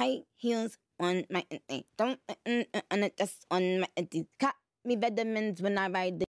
high heels on my don't just on my cut me vitamins when I ride the